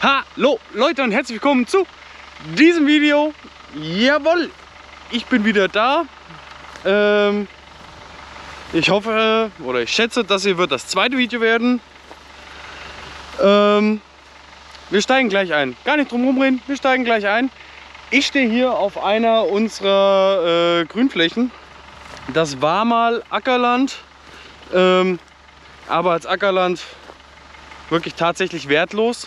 Hallo Leute und herzlich willkommen zu diesem Video. Jawohl, ich bin wieder da. Ich hoffe oder ich schätze, das hier wird das zweite Video werden. Wir steigen gleich ein. Gar nicht drum rumreden, wir steigen gleich ein. Ich stehe hier auf einer unserer Grünflächen. Das war mal Ackerland, aber als Ackerland wirklich tatsächlich wertlos.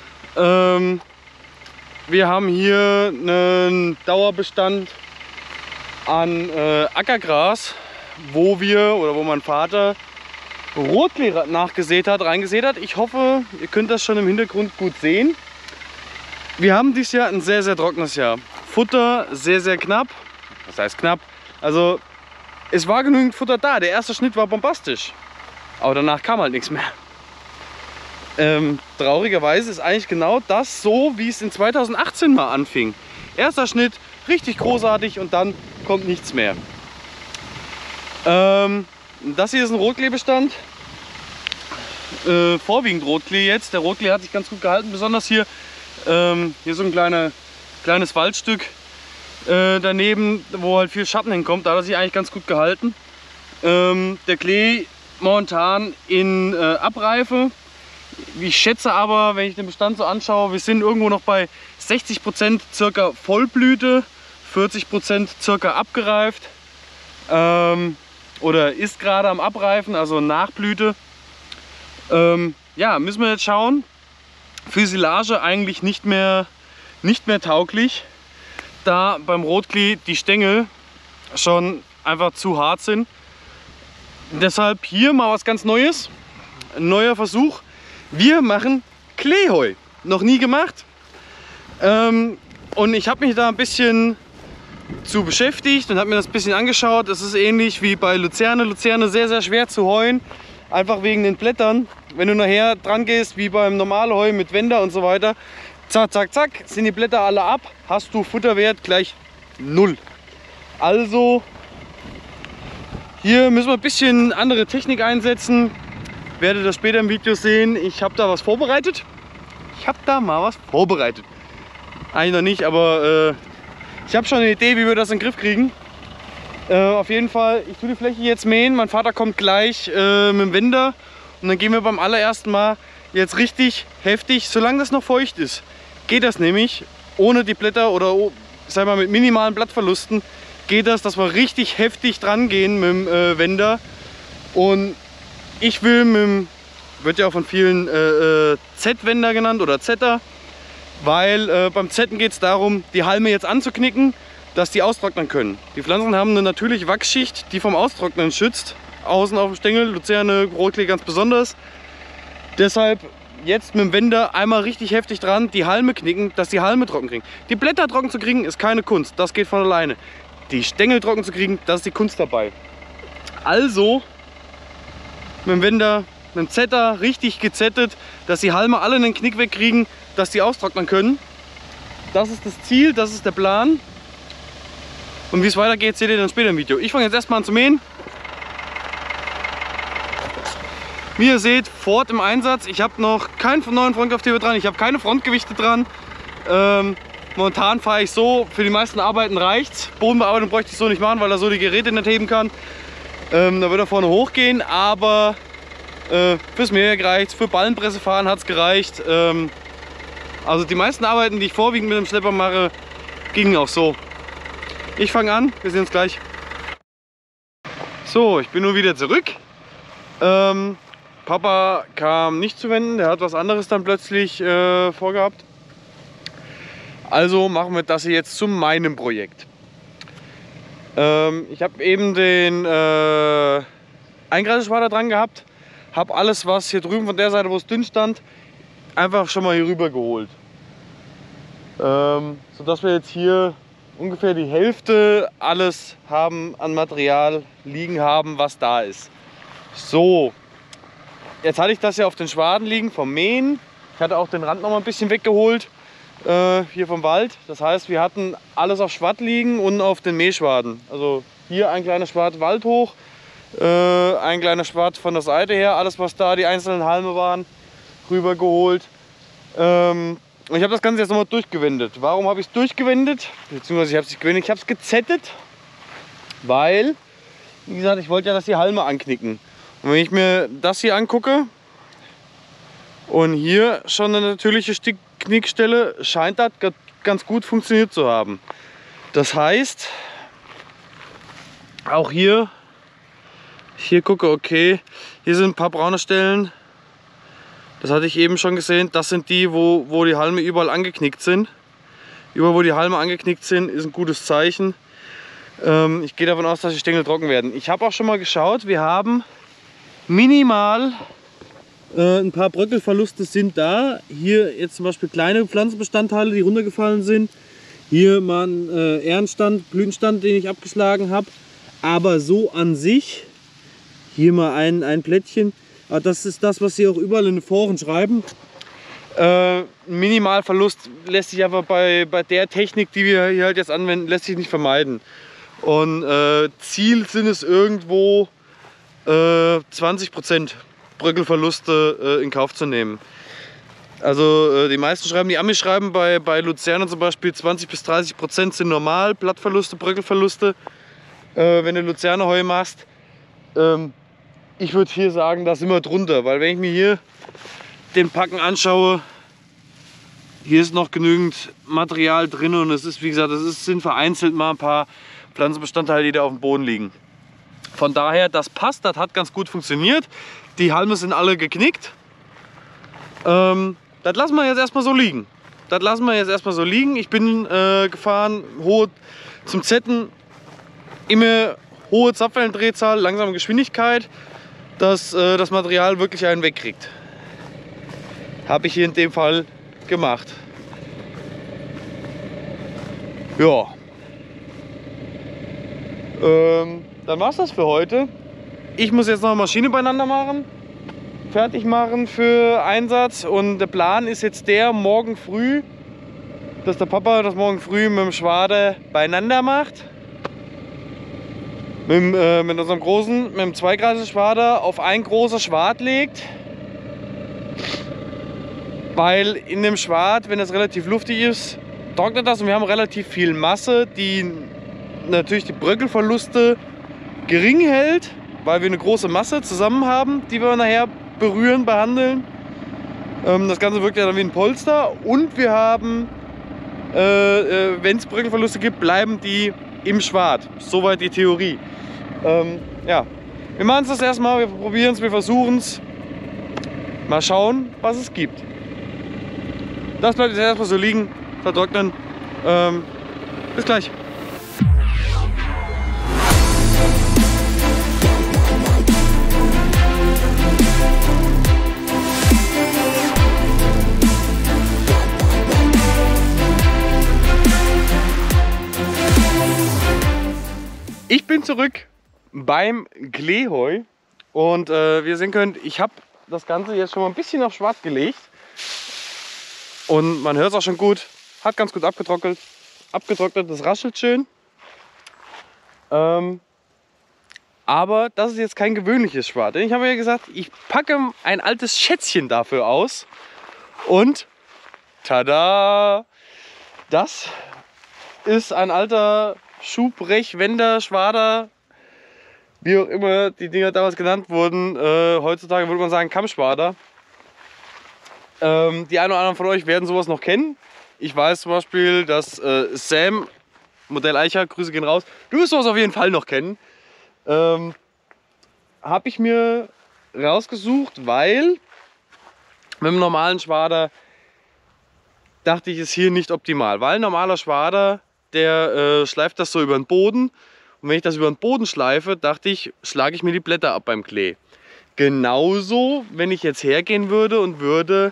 Wir haben hier einen Dauerbestand an Ackergras, wo mein Vater Rotklee reingesät hat. Ich hoffe, ihr könnt das schon im Hintergrund gut sehen. Wir haben dieses Jahr ein sehr, sehr trockenes Jahr. Futter sehr, sehr knapp. Das heißt knapp. Also es war genügend Futter da. Der erste Schnitt war bombastisch. Aber danach kam halt nichts mehr. Traurigerweise ist eigentlich genau das so, wie es in 2018 mal anfing. Erster Schnitt, richtig großartig und dann kommt nichts mehr. Das hier ist ein Rotkleebestand. Vorwiegend Rotklee jetzt. Der Rotklee hat sich ganz gut gehalten, besonders hier so ein kleines Waldstück daneben, wo halt viel Schatten hinkommt. Da hat er sich eigentlich ganz gut gehalten. Der Klee momentan in Abreife. Ich schätze aber, wenn ich den Bestand so anschaue, wir sind irgendwo noch bei 60% circa Vollblüte, 40% circa abgereift oder ist gerade am Abreifen, also Nachblüte. Ja, müssen wir jetzt schauen. Für Silage eigentlich nicht mehr tauglich, da beim Rotklee die Stängel schon einfach zu hart sind. Deshalb hier mal was ganz Neues, ein neuer Versuch. Wir machen Kleeheu, noch nie gemacht. Und ich habe mich da ein bisschen zu beschäftigt und habe mir das ein bisschen angeschaut. Es ist ähnlich wie bei Luzerne. Luzerne sehr, sehr schwer zu heuen, einfach wegen den Blättern. Wenn du nachher dran gehst, wie beim normalen Heu mit Wender und so weiter, zack, zack, zack, sind die Blätter alle ab, hast du Futterwert gleich 0. Also hier müssen wir ein bisschen andere Technik einsetzen. Werdet das später im Video sehen. Ich habe da was vorbereitet. Eigentlich noch nicht, aber ich habe schon eine Idee, wie wir das in den Griff kriegen. Auf jeden Fall, ich tue die Fläche jetzt mähen. Mein Vater kommt gleich mit dem Wender. Und dann gehen wir beim allerersten Mal jetzt richtig heftig, solange das noch feucht ist, geht das nämlich ohne die Blätter oder sagen wir mal mit minimalen Blattverlusten, geht das, dass wir richtig heftig dran gehen mit dem Wender. Und ich will wird ja auch von vielen Z-Wender genannt oder Zetter, weil beim Zetten geht es darum, die Halme jetzt anzuknicken, dass die austrocknen können. Die Pflanzen haben eine natürliche Wachsschicht, die vom Austrocknen schützt, außen auf dem Stängel, Luzerne, Rotklee ganz besonders. Deshalb jetzt mit dem Wender einmal richtig heftig dran, die Halme knicken, dass die Halme trocken kriegen. Die Blätter trocken zu kriegen ist keine Kunst, das geht von alleine. Die Stängel trocken zu kriegen, das ist die Kunst dabei. Also mit dem Wender, mit dem Zetter richtig gezettet, dass die Halme alle einen Knick wegkriegen, dass die austrocknen können. Das ist das Ziel, das ist der Plan. Und wie es weitergeht, seht ihr dann später im Video. Ich fange jetzt erstmal an zu mähen. Wie ihr seht, Ford im Einsatz. Ich habe noch keinen neuen Frontkraftheber dran, ich habe keine Frontgewichte dran. Momentan fahre ich so, für die meisten Arbeiten reicht's. Bodenbearbeitung bräuchte ich so nicht machen, weil er so die Geräte nicht heben kann. Da wird er vorne hochgehen, aber fürs Mähwerk reicht, für Ballenpresse fahren hat es gereicht. Also die meisten Arbeiten, die ich vorwiegend mit dem Schlepper mache, gingen auch so. Ich fange an, wir sehen uns gleich. So, ich bin nun wieder zurück. Papa kam nicht zu wenden, der hat was anderes dann plötzlich vorgehabt. Also machen wir das hier jetzt zu meinem Projekt. Ich habe eben den Eingreiseschwader dran gehabt, habe alles, was hier drüben von der Seite, wo es dünn stand, einfach schon mal hier rüber geholt. Sodass wir jetzt hier ungefähr die Hälfte alles haben an Material liegen haben, was da ist. So, jetzt hatte ich das ja auf den Schwaden liegen vom Mähen. Ich hatte auch den Rand noch mal ein bisschen weggeholt. Hier vom Wald. Das heißt, wir hatten alles auf Schwatt liegen und auf den Mähschwaden. Also hier ein kleiner Schwatt Wald hoch, ein kleiner Schwatt von der Seite her, alles was da die einzelnen Halme waren, rüber geholt. Und ich habe das Ganze jetzt nochmal durchgewendet. Warum habe ich es durchgewendet? Beziehungsweise ich habe es nicht gewendet, ich habe es gezettet, weil, wie gesagt, ich wollte ja, dass die Halme anknicken. Und wenn ich mir das hier angucke und hier schon eine natürliche Knickstelle, scheint das ganz gut funktioniert zu haben. Das heißt, auch hier gucke, okay, hier sind ein paar braune Stellen. Das hatte ich eben schon gesehen. Das sind die, wo die Halme überall angeknickt sind. Überall, wo die Halme angeknickt sind, ist ein gutes Zeichen. Ich gehe davon aus, dass die Stängel trocken werden. Ich habe auch schon mal geschaut, wir haben minimal ein paar Bröckelverluste sind da. Hier jetzt zum Beispiel kleine Pflanzenbestandteile, die runtergefallen sind. Hier mal ein Ährenstand, Blütenstand, den ich abgeschlagen habe. Aber so an sich, hier mal ein Plättchen. Aber das ist das, was sie auch überall in den Foren schreiben. Minimalverlust lässt sich aber bei der Technik, die wir hier halt jetzt anwenden, lässt sich nicht vermeiden. Und Ziel sind es irgendwo 20% Bröckelverluste in Kauf zu nehmen. Also die meisten schreiben, die Amis schreiben bei Luzerner zum Beispiel 20 bis 30% sind normal, Blattverluste, Bröckelverluste, wenn du Luzerner Heu machst. Ich würde hier sagen, da sind wir drunter, weil wenn ich mir hier den Packen anschaue, hier ist noch genügend Material drin und es ist, wie gesagt, sind vereinzelt mal ein paar Pflanzenbestandteile, die da auf dem Boden liegen. Von daher, das passt, das hat ganz gut funktioniert. Die Halme sind alle geknickt. Das lassen wir jetzt erstmal so liegen. Das lassen wir jetzt erstmal so liegen. Ich bin gefahren, zum Zetten, immer hohe Zapfwellendrehzahl, langsame Geschwindigkeit, dass das Material wirklich einen wegkriegt. Habe ich hier in dem Fall gemacht. Ja. Dann war es das für heute. Ich muss jetzt noch eine Maschine beieinander machen, fertig machen für Einsatz. Und der Plan ist jetzt der, morgen früh, dass der Papa das morgen früh mit dem Schwader beieinander macht. Mit unserem großen, mit dem Zweikreise-Schwader auf ein großes Schwad legt. Weil in dem Schwad, wenn es relativ luftig ist, trocknet das und wir haben relativ viel Masse, die natürlich die Bröckelverluste gering hält, weil wir eine große Masse zusammen haben, die wir nachher berühren, behandeln. Das Ganze wirkt ja dann wie ein Polster und wir haben, wenn es Bröckelverluste gibt, bleiben die im Schwad. Soweit die Theorie. Ja, wir machen es das erstmal, wir probieren es, wir versuchen es. Mal schauen, was es gibt. Das bleibt jetzt erstmal so liegen, vertrocknen. Bis gleich. Ich bin zurück beim Kleeheu und wie ihr sehen könnt, ich habe das Ganze jetzt schon mal ein bisschen auf Schwarz gelegt und man hört es auch schon gut, hat ganz gut abgetrocknet, das raschelt schön, aber das ist jetzt kein gewöhnliches Schwarz. Ich habe ja gesagt, ich packe ein altes Schätzchen dafür aus und tada, das ist ein alter Schuhbrech, Wender, Schwader, wie auch immer die Dinger damals genannt wurden. Heutzutage würde man sagen Kammschwader. Die einen oder anderen von euch werden sowas noch kennen. Ich weiß zum Beispiel, dass Sam, Modell Eicher, Grüße gehen raus, du wirst sowas auf jeden Fall noch kennen. Habe ich mir rausgesucht, weil mit dem normalen Schwader dachte ich, ist hier nicht optimal. Weil ein normaler Schwader, der schleift das so über den Boden. Und wenn ich das über den Boden schleife, dachte ich, schlage ich mir die Blätter ab beim Klee. Genauso, wenn ich jetzt hergehen würde und würde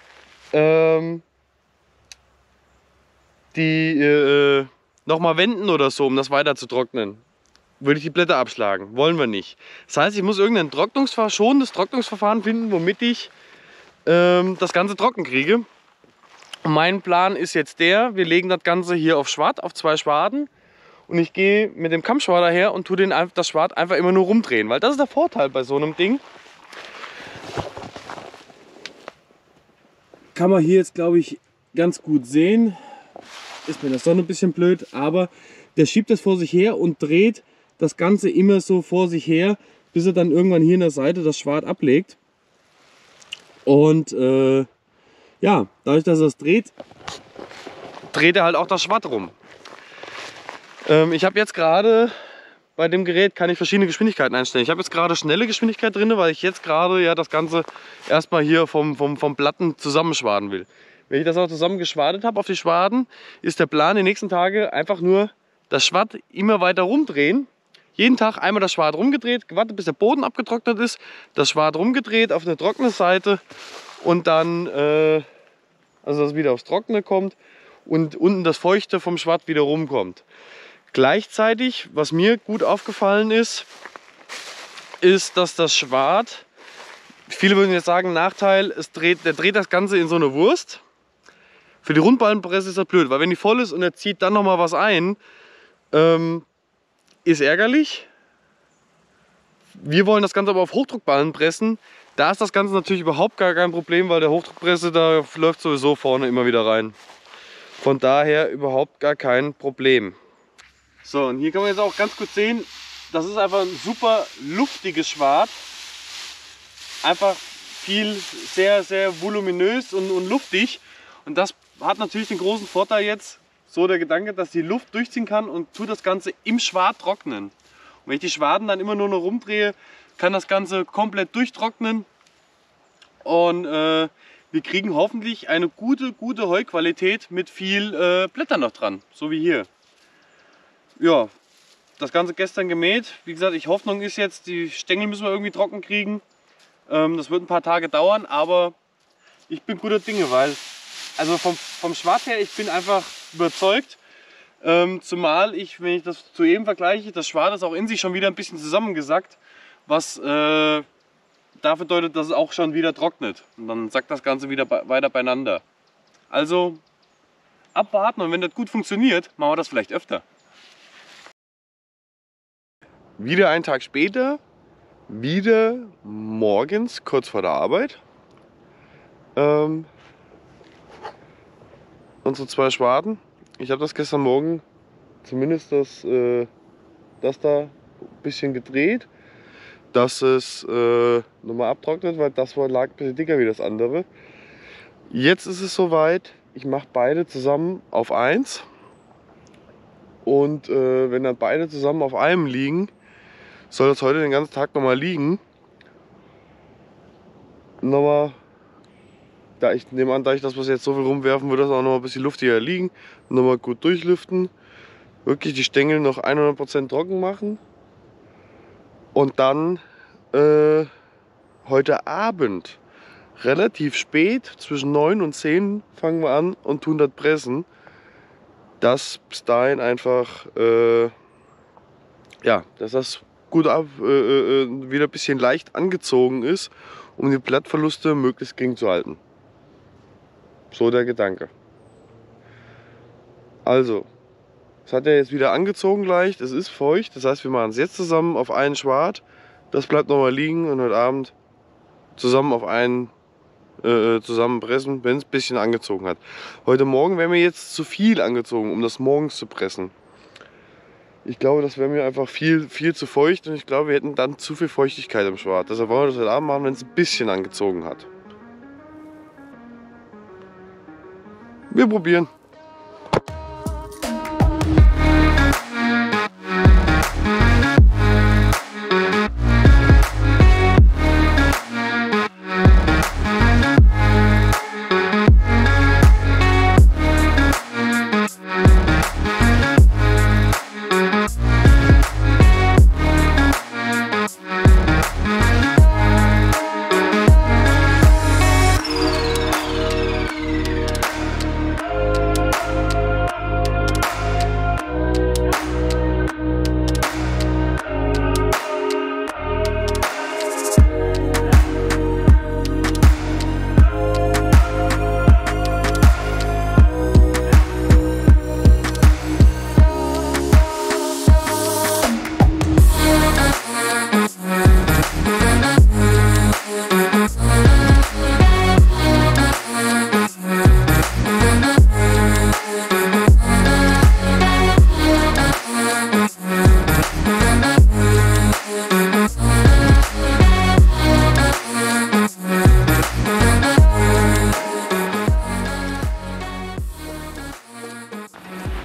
die nochmal wenden oder so, um das weiter zu trocknen, würde ich die Blätter abschlagen. Wollen wir nicht. Das heißt, ich muss irgendein schonendes Trocknungsverfahren finden, womit ich das Ganze trocken kriege. Und mein Plan ist jetzt der, wir legen das Ganze hier auf Schwad, auf 2 Schwaden. Und ich gehe mit dem Kammschwader her und tue das Schwad einfach immer nur rumdrehen. Weil das ist der Vorteil bei so einem Ding. kann man hier jetzt, glaube ich, ganz gut sehen. Ist mir in der Sonne ein bisschen blöd, aber der schiebt das vor sich her und dreht das Ganze immer so vor sich her, bis er dann irgendwann hier in der Seite das Schwart ablegt. Und ja, dadurch, dass er es dreht er halt auch das Schwart rum. Ich habe jetzt gerade bei dem Gerät kann ich verschiedene Geschwindigkeiten einstellen. Ich habe jetzt gerade schnelle Geschwindigkeit drin, weil ich jetzt gerade ja das Ganze erstmal hier vom Platten zusammenschwaden will. Wenn ich das auch zusammen geschwadet habe auf die Schwaden, ist der Plan die nächsten Tage einfach nur das Schwad immer weiter rumdrehen. Jeden Tag einmal das Schwad rumgedreht, gewartet bis der Boden abgetrocknet ist, das Schwad rumgedreht auf eine trockene Seite und dann, also dass es wieder aufs Trockene kommt und unten das Feuchte vom Schwad wieder rumkommt. Gleichzeitig, was mir gut aufgefallen ist, dass das Schwad, viele würden jetzt sagen, Nachteil, der dreht das Ganze in so eine Wurst. Für die Rundballenpresse ist das blöd, weil wenn die voll ist und er zieht dann nochmal was ein, ist ärgerlich. Wir wollen das Ganze aber auf Hochdruckballen pressen. Da ist das Ganze natürlich überhaupt gar kein Problem, weil der Hochdruckpresse, da läuft sowieso vorne immer wieder rein. Von daher überhaupt gar kein Problem. So, und hier kann man jetzt auch ganz gut sehen, das ist einfach ein super luftiges Schwad. Einfach sehr, sehr voluminös und luftig. Und das hat natürlich den großen Vorteil jetzt, so der Gedanke, dass die Luft durchziehen kann und tut das Ganze im Schwad trocknen. Und wenn ich die Schwaden dann immer nur noch rumdrehe, kann das Ganze komplett durchtrocknen. Und wir kriegen hoffentlich eine gute Heuqualität mit viel Blättern noch dran, so wie hier. Ja, das Ganze gestern gemäht. Wie gesagt, Hoffnung ist jetzt, die Stängel müssen wir irgendwie trocken kriegen. Das wird ein paar Tage dauern, aber ich bin guter Dinge, weil also vom Schwad her, ich bin einfach überzeugt. Zumal wenn ich das zu eben vergleiche, das Schwad ist auch in sich schon wieder ein bisschen zusammengesackt, was dafür deutet, dass es auch schon wieder trocknet. Und dann sackt das Ganze wieder weiter beieinander. Also abwarten, und wenn das gut funktioniert, machen wir das vielleicht öfter. Wieder einen Tag später, wieder morgens kurz vor der Arbeit. Unsere 2 Schwaden. Ich habe das gestern Morgen zumindest das da ein bisschen gedreht, dass es nochmal abtrocknet, weil das lag ein bisschen dicker wie das andere. Jetzt ist es soweit, ich mache beide zusammen auf 1 und wenn dann beide zusammen auf einem liegen, soll das heute den ganzen Tag nochmal liegen. Da ich nehme an, da ich das jetzt so viel rumwerfen, wird das auch noch ein bisschen luftiger liegen. Nochmal gut durchlüften. Wirklich die Stängel noch 100% trocken machen. Und dann heute Abend, relativ spät, zwischen 9 und 10 fangen wir an und tun das pressen. Dass bis dahin einfach, ja, dass das gut wieder ein bisschen leicht angezogen ist, um die Blattverluste möglichst gering zu halten. So der Gedanke. Also, es hat ja jetzt wieder angezogen leicht, es ist feucht, das heißt wir machen es jetzt zusammen auf einen Schwad, das bleibt nochmal liegen und heute Abend zusammen auf einen zusammenpressen, wenn es ein bisschen angezogen hat. Heute Morgen wäre mir jetzt zu viel angezogen, um das morgens zu pressen. Ich glaube, das wäre mir einfach viel zu feucht und ich glaube, wir hätten dann zu viel Feuchtigkeit im Schwad. Deshalb wollen wir das heute Abend machen, wenn es ein bisschen angezogen hat. Wir probieren.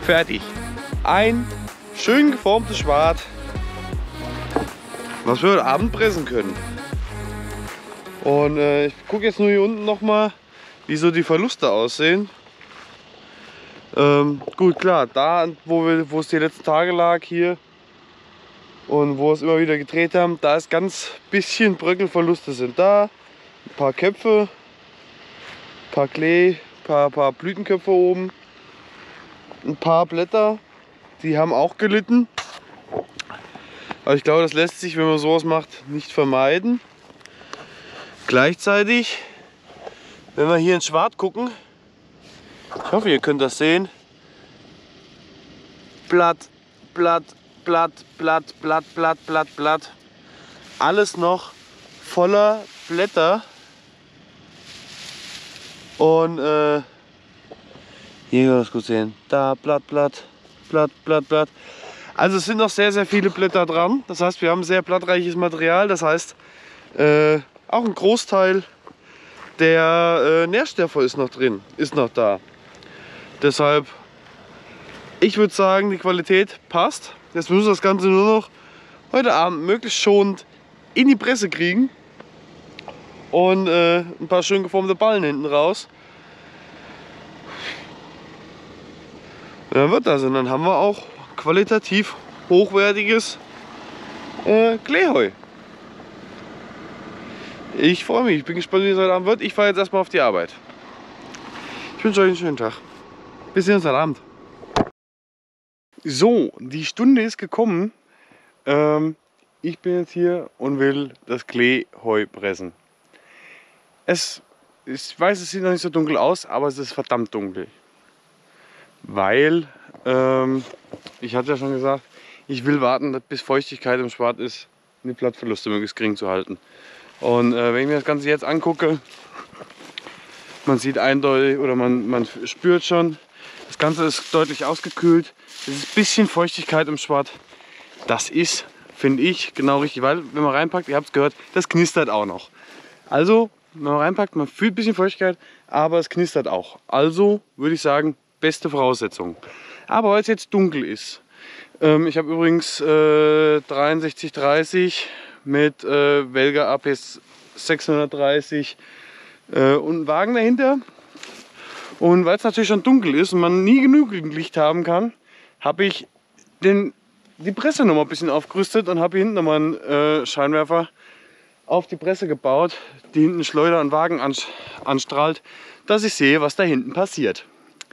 Fertig. Ein schön geformtes Schwart, was wir heute Abend pressen können. Und ich gucke jetzt nur hier unten nochmal, wie so die Verluste aussehen. Gut, klar, da wo es die letzten Tage lag hier und wo wir es immer wieder gedreht haben, da ist ganz bisschen Bröckelverluste sind da. Ein paar Köpfe, ein paar Klee, ein paar Blütenköpfe oben, ein paar Blätter, die haben auch gelitten. Aber ich glaube, das lässt sich, wenn man sowas macht, nicht vermeiden. Gleichzeitig, wenn wir hier ins Schwart gucken, ich hoffe, ihr könnt das sehen. Blatt, Blatt, Blatt, Blatt, Blatt, Blatt, Blatt, Blatt. Alles noch voller Blätter. Und hier kann man das gut sehen. Da Blatt, Blatt, Blatt, Blatt, Blatt. Also es sind noch sehr, sehr viele Blätter dran. Das heißt, wir haben sehr blattreiches Material. Das heißt, auch ein Großteil der Nährstoffe ist noch drin, ist noch da. Deshalb, ich würde sagen, die Qualität passt. Jetzt müssen wir das Ganze nur noch heute Abend möglichst schonend in die Presse kriegen. Und ein paar schön geformte Ballen hinten raus. Und dann wird das. Und dann haben wir auch qualitativ hochwertiges Kleeheu. Ich freue mich, ich bin gespannt, wie es heute Abend wird. Ich fahre jetzt erstmal auf die Arbeit. Ich wünsche euch einen schönen Tag. Bis sehen uns heute Abend. So, die Stunde ist gekommen. Ich bin jetzt hier und will das Kleeheu pressen. Ich weiß, es sieht noch nicht so dunkel aus, aber es ist verdammt dunkel. Weil, ich hatte ja schon gesagt, ich will warten, bis Feuchtigkeit im Schwart ist, um die Blattverluste möglichst gering zu halten. Und wenn ich mir das Ganze jetzt angucke, man sieht eindeutig oder man spürt schon, das Ganze ist deutlich ausgekühlt. Es ist ein bisschen Feuchtigkeit im Schwart. Das ist, finde ich, genau richtig, weil wenn man reinpackt, ihr habt es gehört, das knistert auch noch. Also, wenn man reinpackt, man fühlt ein bisschen Feuchtigkeit, aber es knistert auch. Also würde ich sagen, beste Voraussetzungen. Aber weil es jetzt dunkel ist, ich habe übrigens 6330 mit Welger APS 630 und einen Wagen dahinter. Und weil es natürlich schon dunkel ist und man nie genügend Licht haben kann, habe ich die Presse noch mal ein bisschen aufgerüstet und habe hier hinten nochmal einen Scheinwerfer auf die Presse gebaut, die hinten Schleuder und Wagen anstrahlt, dass ich sehe, was da hinten passiert.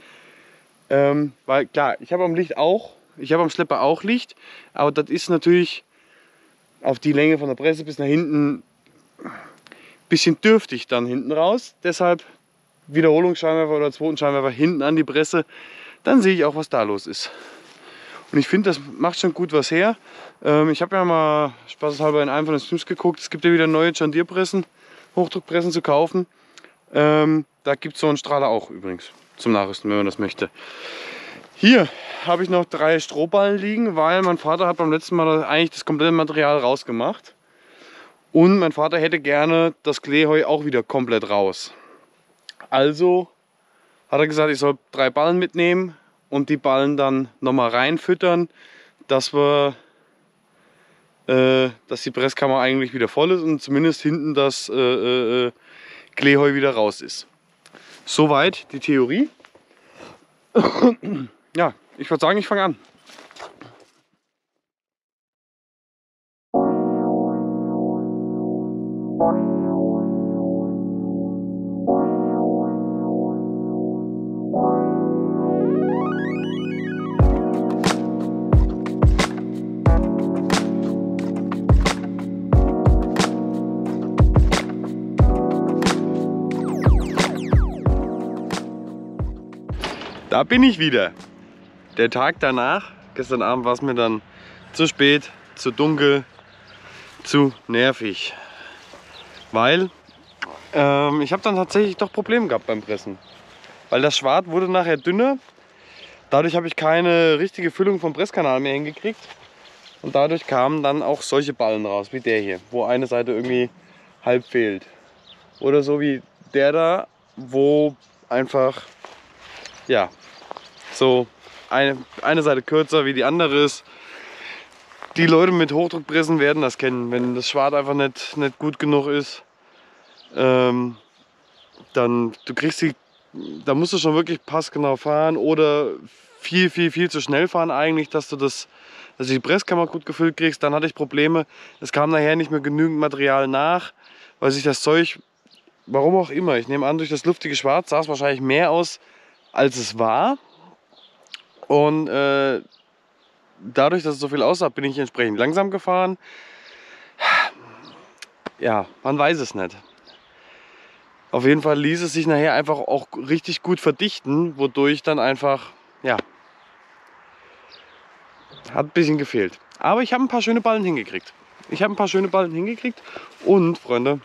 Weil klar, ich habe am Schlepper auch Licht, aber das ist natürlich auf die Länge von der Presse bis nach hinten ein bisschen dürftig dann hinten raus. Deshalb Wiederholungsscheinwerfer oder zweiten Scheinwerfer hinten an die Presse, dann sehe ich auch, was da los ist. Und ich finde, das macht schon gut was her. Ich habe ja mal spaßeshalber in einem von den Streams geguckt. Es gibt ja wieder neue John Deere Pressen, Hochdruckpressen zu kaufen. Da gibt es so einen Strahler auch übrigens zum Nachrüsten, wenn man das möchte. Hier habe ich noch 3 Strohballen liegen, weil mein Vater hat beim letzten Mal eigentlich das komplette Material rausgemacht. Und mein Vater hätte gerne das Kleeheu auch wieder komplett raus. Also hat er gesagt, ich soll 3 Ballen mitnehmen und die Ballen dann nochmal reinfüttern, dass die Presskammer eigentlich wieder voll ist und zumindest hinten das Kleeheu wieder raus ist. Soweit die Theorie. Ja, ich würde sagen, ich fange an. Da bin ich wieder. Der Tag danach, gestern Abend war es mir dann zu spät, zu dunkel, zu nervig. Weil ich habe dann tatsächlich doch Probleme gehabt beim Pressen. Weil das Schwart wurde nachher dünner. Dadurch habe ich keine richtige Füllung vom Presskanal mehr hingekriegt. Und dadurch kamen dann auch solche Ballen raus, wie der hier, wo eine Seite irgendwie halb fehlt. Oder so wie der da, wo einfach, ja, so eine Seite kürzer wie die andere ist. Die Leute mit Hochdruckpressen werden das kennen, wenn das Schwart einfach nicht gut genug ist. Dann da musst du schon wirklich passgenau fahren oder viel zu schnell fahren eigentlich, dass du die Presskammer gut gefüllt kriegst. Dann hatte ich Probleme, es kam nachher nicht mehr genügend Material nach, weil sich das Zeug, warum auch immer, ich nehme an, durch das luftige Schwarz sah es wahrscheinlich mehr aus, als es war. Und dadurch, dass es so viel aussah, bin ich entsprechend langsam gefahren. Ja, man weiß es nicht. Auf jeden Fall ließ es sich nachher einfach auch richtig gut verdichten, wodurch dann einfach, ja, hat ein bisschen gefehlt. Aber ich habe ein paar schöne Ballen hingekriegt. Und, Freunde,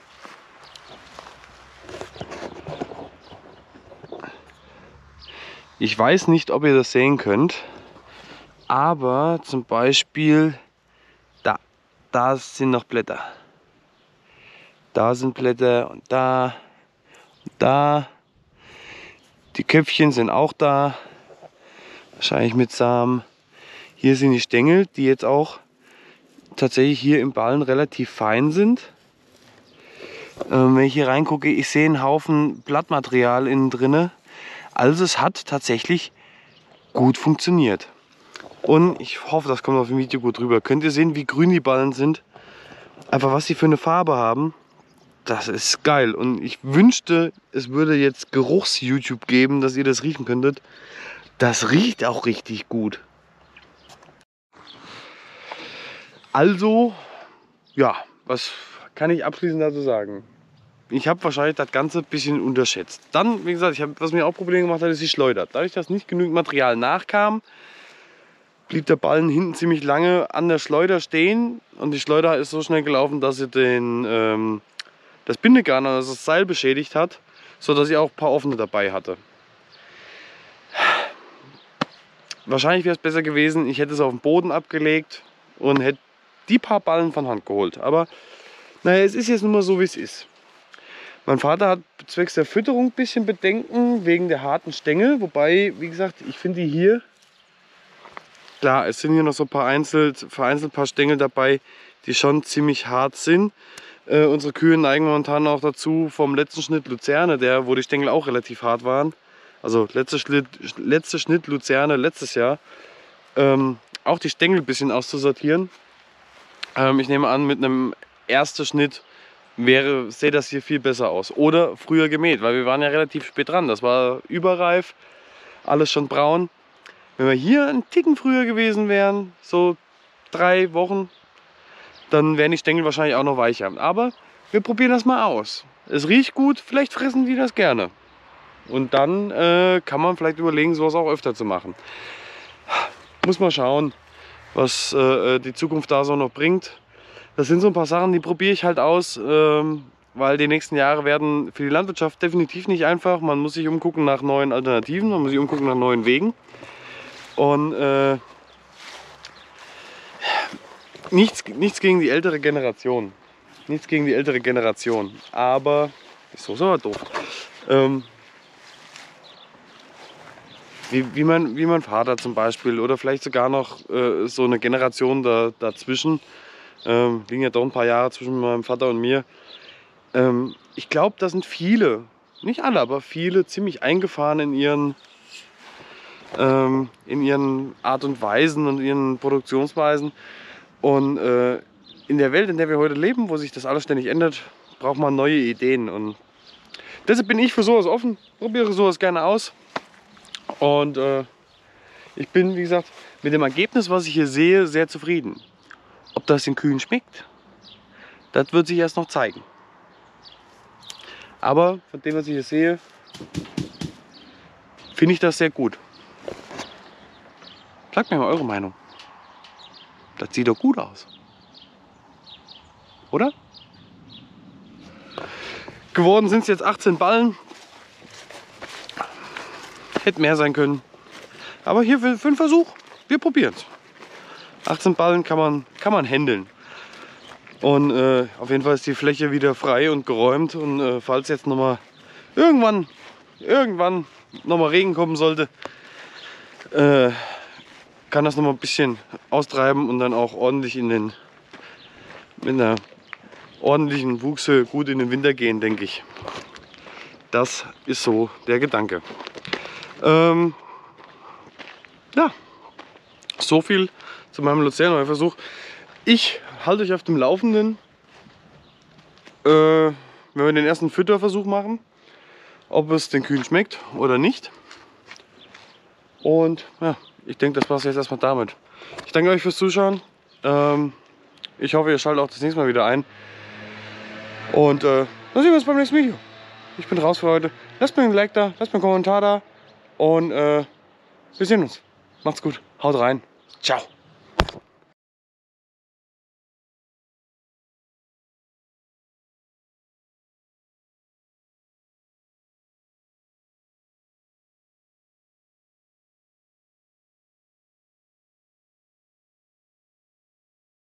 ich weiß nicht, ob ihr das sehen könnt, aber zum Beispiel da sind noch Blätter. Da sind Blätter und da und da. Die Köpfchen sind auch da, wahrscheinlich mit Samen. Hier sind die Stängel, die jetzt auch tatsächlich hier im Ballen relativ fein sind. Wenn ich hier reingucke, ich sehe einen Haufen Blattmaterial innen drinne. Also es hat tatsächlich gut funktioniert. Und ich hoffe, das kommt auf dem Video gut rüber. Könnt ihr sehen, wie grün die Ballen sind? Einfach was sie für eine Farbe haben. Das ist geil. Und ich wünschte, es würde jetzt Geruchs-YouTube geben, dass ihr das riechen könntet. Das riecht auch richtig gut. Also, ja, was kann ich abschließend dazu sagen? Ich habe wahrscheinlich das Ganze ein bisschen unterschätzt. Dann, wie gesagt, was mir auch Probleme gemacht hat, ist die Schleuder. Dadurch, dass nicht genügend Material nachkam, blieb der Ballen hinten ziemlich lange an der Schleuder stehen. Und die Schleuder ist so schnell gelaufen, dass sie das Bindegarn, also das Seil, beschädigt hat, sodass ich auch ein paar offene dabei hatte. Wahrscheinlich wäre es besser gewesen, ich hätte es auf den Boden abgelegt und hätte die paar Ballen von Hand geholt. Aber naja, es ist jetzt nun mal so, wie es ist. Mein Vater hat zwecks der Fütterung ein bisschen Bedenken wegen der harten Stängel. Wobei, wie gesagt, ich finde die hier, klar, es sind hier noch so ein paar vereinzelt paar Stängel dabei, die schon ziemlich hart sind. Unsere Kühe neigen momentan auch dazu vom letzten Schnitt Luzerne, wo die Stängel auch relativ hart waren. Also letzter Schnitt Luzerne letztes Jahr. Auch die Stängel ein bisschen auszusortieren. Ich nehme an, mit einem ersten Schnitt sähe das hier viel besser aus. Oder früher gemäht, weil wir waren ja relativ spät dran. Das war überreif, alles schon braun. Wenn wir hier einen Ticken früher gewesen wären, so 3 Wochen, dann wären die Stängel wahrscheinlich auch noch weicher. Aber wir probieren das mal aus. Es riecht gut, vielleicht fressen die das gerne. Und dann kann man vielleicht überlegen, sowas auch öfter zu machen. Muss mal schauen, was die Zukunft da so noch bringt. Das sind so ein paar Sachen, die probiere ich halt aus, weil die nächsten Jahre werden für die Landwirtschaft definitiv nicht einfach. Man muss sich umgucken nach neuen Alternativen, man muss sich umgucken nach neuen Wegen. Und nichts gegen die ältere Generation. Nichts gegen die ältere Generation. Aber, ist aber doof. Wie mein Vater zum Beispiel oder vielleicht sogar noch so eine Generation dazwischen. Liegen ja doch ein paar Jahre zwischen meinem Vater und mir. Ich glaube, da sind viele, nicht alle, aber viele ziemlich eingefahren in ihren Art und Weisen und ihren Produktionsweisen. Und in der Welt, in der wir heute leben, wo sich das alles ständig ändert, braucht man neue Ideen. Und deshalb bin ich für sowas offen, probiere sowas gerne aus. Und ich bin, wie gesagt, mit dem Ergebnis, was ich hier sehe, sehr zufrieden. Ob das den Kühen schmeckt, das wird sich erst noch zeigen. Aber von dem, was ich hier sehe, finde ich das sehr gut. Sagt mir mal eure Meinung. Das sieht doch gut aus. Oder? Geworden sind es jetzt 18 Ballen. Hätte mehr sein können. Aber hier für einen Versuch. Wir probieren es. 18 Ballen kann man handeln. Und auf jeden Fall ist die Fläche wieder frei und geräumt. Und falls jetzt nochmal irgendwann nochmal Regen kommen sollte, kann das noch mal ein bisschen austreiben und dann auch ordentlich mit einer ordentlichen Wuchse gut in den Winter gehen, denke ich. Das ist so der Gedanke. Ja, so viel zu meinem Luzerneuversuch. Ich halte euch auf dem Laufenden, wenn wir den ersten Fütterversuch machen, ob es den Kühen schmeckt oder nicht. Und ja, ich denke, das war's jetzt erstmal damit. Ich danke euch fürs Zuschauen. Ich hoffe, ihr schaltet auch das nächste Mal wieder ein. Und dann sehen wir uns beim nächsten Video. Ich bin raus für heute. Lasst mir ein Like da, lasst mir einen Kommentar da. Und wir sehen uns. Macht's gut. Haut rein. Ciao.